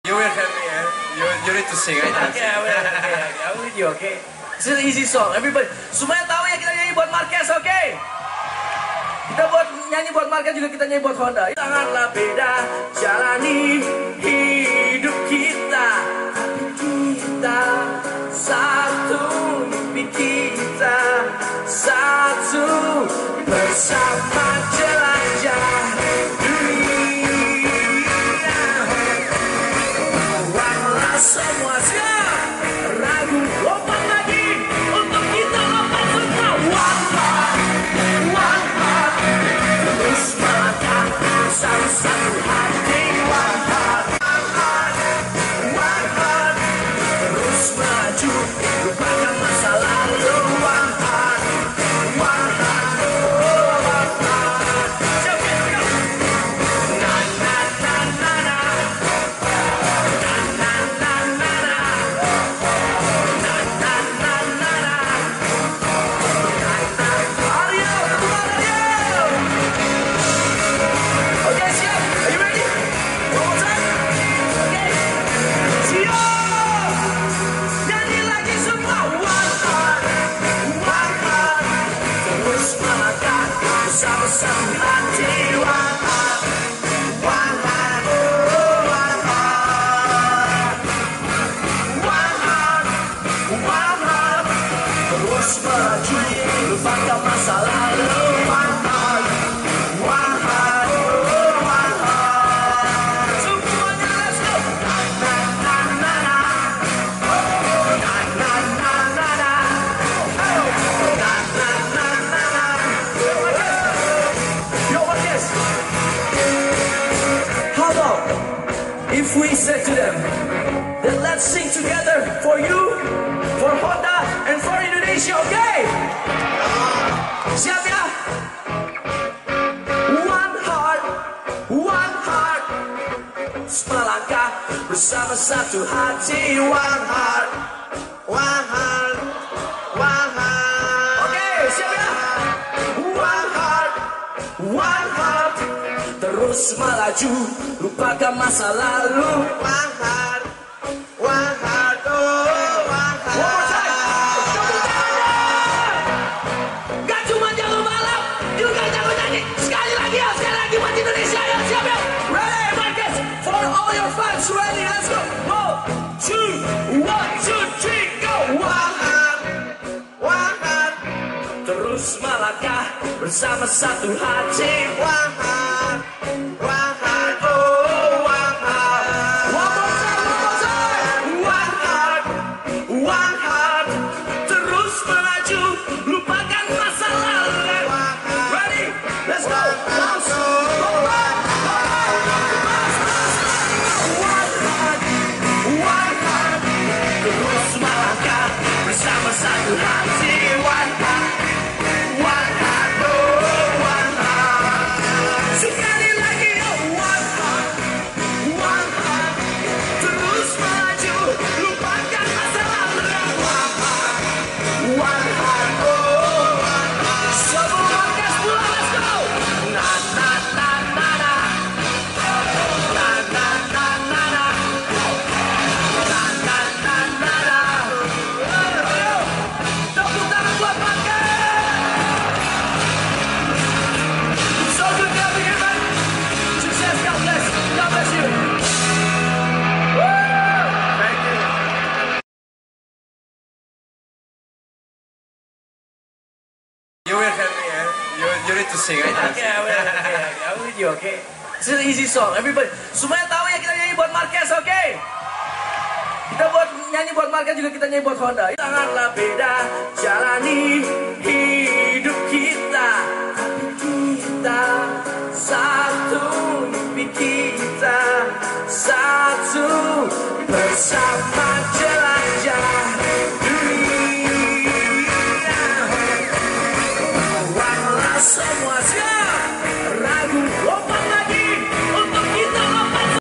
You will help me, eh? You need to sing, right? Okay, I'm with you, okay? It's an easy song. Everybody, semuanya tahu ya kita nyanyi buat Marquez, oke? Kita buat nyanyi buat Marquez juga kita nyanyi buat Honda. Sangatlah beda jalani hidup kita, tapi kita satu, mimpi kita satu, bersama jelajah dunia. Buatlah semua siap, ragu lompat lagi untuk kita lompat semua. One heart, terus melangkah bersama satu hati. One heart, terus maju lupakan masa lalu. One heart, one heart, oh, one heart. Na na na na na, na na na na na, na na na na na. Aryo, teman Aryo. Okay, siap. Are you ready? One more time. Okay. Siap. Nyanyi lagi semua. One heart, terus melangkah bersama satu hati. One heart, oh, one heart. One heart, terus maju lupakan masa lalu. One heart, oh, one heart. Semuanya let's go. Na na na na na, oh, na na na na na, oh, na na na na na. Yo, Marquez. How about if we said to them that let's sing together for you, for Honda, and for Indonesia, okay? Siap ya? One heart, melangkah bersama satu hati. One heart, one heart, one heart. Oke, siap ya? One heart, terus melaju, lupakan masa lalu. One heart, oh, one heart. One more time. Tepuk tangan. Gak cuma jago balap, juga jago nyanyi. Sekali lagi buat Indonesia ya, siap ya? Ready, Marquez, for all your fans, ready, let's go. One, two, three, go. One heart, terus melangkah bersama satu hati. One heart, oh, one heart. One more time. One heart, terus melaju, lupakan masa lalu. Ready, let's go. Bounce, go back. One heart, terus melangkah bersama satu hati. One heart, oh, one heart. Sekali lagi, oh, one heart, terus maju, lupakan masa lalu. One heart, oh, one heart. Semua Marquez pulang, let's go. Na na na na na, na na na na na, na na na na na. Tepuk tangan buat Marquez. So good to have you here, man. Success, God bless you. Thank you. You will help me, eh? You need to sing, right? Okay, I'm with you, okay? It's an easy song. Everybody, semuanya tahu ya kita nyanyi buat Marquez, oke? Kita buat nyanyi buat Marquez juga kita nyanyi buat Honda. Sangatlah beda jalani hidup kita, tapi kita satu, mimpi kita satu, bersama